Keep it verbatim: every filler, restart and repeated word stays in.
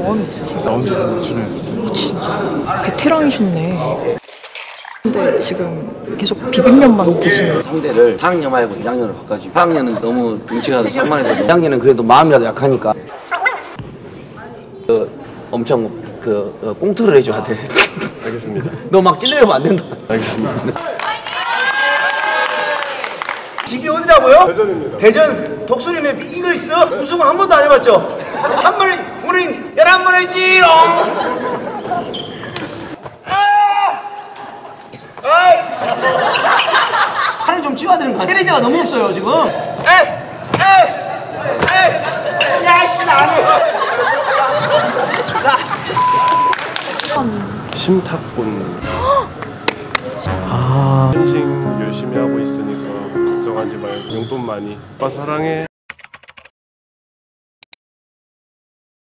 경험이 있으신가요? 나 혼자 살고 출연했었어요. 진짜 베테랑이셨네. 근데 지금 계속 비빔면만 드시는. 상대를 사 학년 말고 일 학년으로 바꿔주고 사 학년은 너무 등치가 산만해서 일 학년은 그래도 마음이라도 약하니까 그, 엄청 그 어, 꽁트를 해줘야 돼. 알겠습니다. 너 막 찔러면 안 된다. 알겠습니다. 집이 어디라고요? 대전입니다. 대전 독수리네 이글스 우승 한 번도 안 해봤죠? 한 번에 우린 열한 번 했지롱. 팔을 좀 찌워야 되는 거 아니야? 때릴 데가 너무 없어요 지금. 에이 에이 에이 야씨 나는 심탁군. 아. 펜싱 열심히 하고 있으니까 걱정하지 말고 용돈 많이. 오빠 사랑해.